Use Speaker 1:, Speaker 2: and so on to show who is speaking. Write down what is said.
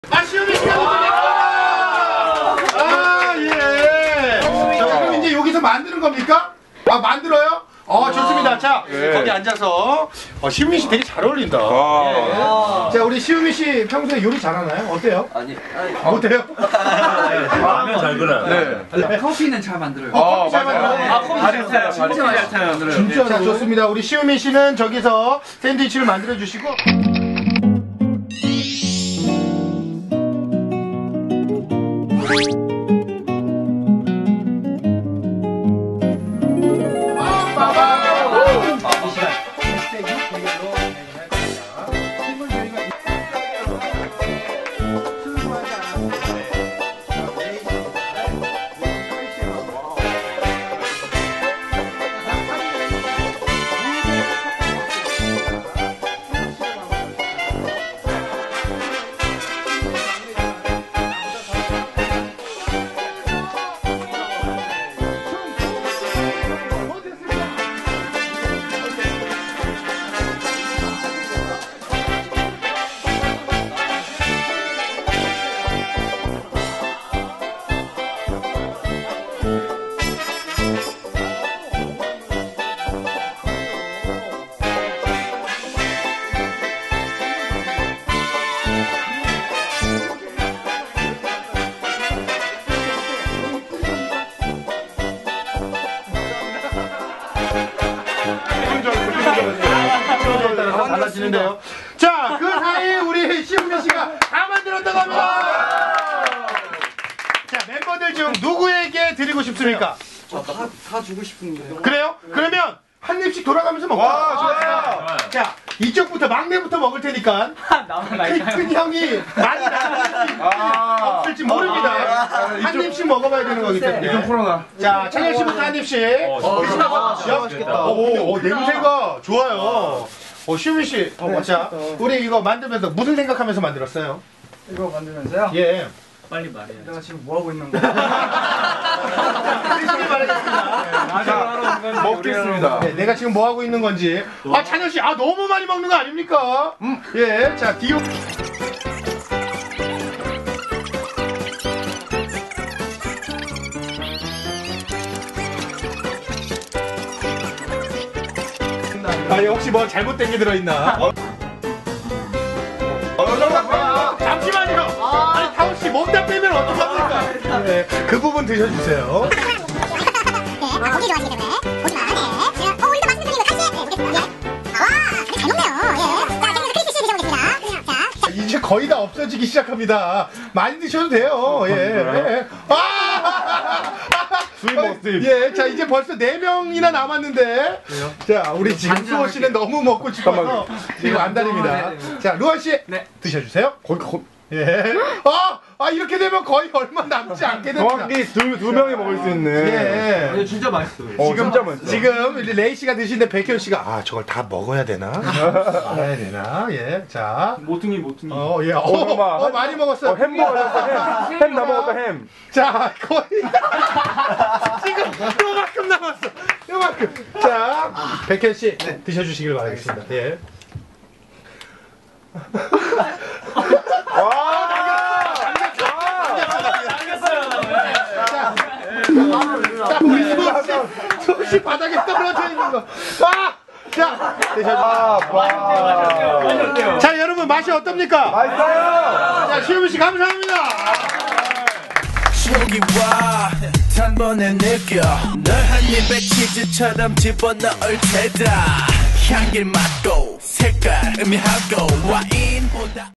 Speaker 1: 시험이 아, 예. 자, 그럼 이제 여기서 만드는 겁니까? 아, 만들어요? 좋습니다. 자, 거기 앉아서. 시우미 씨 되게 잘 어울린다. 자, 우리 시우미 씨 평소에 요리 잘하나요? 어때요?
Speaker 2: 아니.
Speaker 1: 어때요?
Speaker 3: 라면 잘 그려요.
Speaker 1: 네.
Speaker 2: 커피는 잘 만들어요.
Speaker 1: 커피 잘 만들어요?
Speaker 2: 커피 잘 타요. 진짜 잘 만들어요.
Speaker 1: 진짜. 자, 좋습니다. 우리 시우미 씨는 저기서 샌드위치를 만들어 주시고. 달라지는데요. 자, 그 사이에 우리 시우미 씨가 다 만들었다고 합니다. 자, 멤버들 중 누구에게 드리고 싶습니까?
Speaker 2: 다 주고 싶은데.
Speaker 1: 그래요? 그러면 한 입씩 돌아가면서 먹자.
Speaker 3: 좋아요.
Speaker 1: 자, 이쪽부터 막내부터 먹을 테니까 큰 형이 많이 나갈지 없을지 모릅니다. 한 입씩 먹어봐야 되는 거기 때문에.
Speaker 3: 코로나.
Speaker 1: 자, 창현 씨부터 한 입씩. 맛있겠다. 냄새가 좋아요. 시우미 씨, 자, 우리 이거 만들면서 무슨 생각하면서 만들었어요?
Speaker 2: 이거 만들면서요?
Speaker 1: 예.
Speaker 2: 빨리 말해. 내가 지금 뭐 하고 있는 거야?
Speaker 1: 열심히 말하겠습니다.
Speaker 3: 먹겠습니다.
Speaker 1: 네, 내가 지금 뭐 하고 있는 건지. 찬현 씨, 너무 많이 먹는 거 아닙니까? 예, 자, 디오. 혹시 뭐 잘못된 게 들어있나? 잠시만요. 아니, 타오 씨 몸다 빼면 어떡합니까? 네, 그 부분 드셔주세요.
Speaker 4: 고기 좋아하시기 때문에 고기만 우리도 맛있는 편이고 같이 보겠습니다. 와, 잘 먹네요. 자, 계속해서 크리스피 씨 드셔보겠습니다. 자,
Speaker 1: 이제 거의 다 없어지기 시작합니다. 많이 드셔도 돼요. 예. 예, 자, 이제 벌써 4명이나 남았는데. 자, 우리 지금 수호 씨는 너무 먹고 싶어서 지금 안달입니다. 자, 루안 씨.
Speaker 2: 네.
Speaker 1: 드셔주세요. 예. 이렇게 되면 거의 얼마 남지 않게 됩니다.
Speaker 3: 정확히 두 명이 먹을 수 있는.
Speaker 1: 예.
Speaker 2: 진짜 맛있어요.
Speaker 3: 진짜 맛있어.
Speaker 1: 지금 레이 씨가 드시는데 백현 씨가 저걸 다 먹어야 되나? 먹어야 되나? 예. 자.
Speaker 2: 모퉁이.
Speaker 1: 예. 많이 먹었어요.
Speaker 3: 햄 먹었어. 햄 다 먹었다. 햄.
Speaker 1: 자, 거의 지금 요만큼 남았어. 요만큼. 자, 백현 씨 드셔주시길 바라겠습니다. 예. 수시 바닥에 떨어져 있는 거. 자, 드셔주세요. 자, 여러분 맛이 어떻습니까?
Speaker 3: 맛있어요.
Speaker 1: 자, 시우미 씨 감사합니다.
Speaker 5: 여기와 단번에 느껴 널 한 입에 치즈처럼 집어넣을 테다 향기를 맡고 색깔 의미하고 와인보다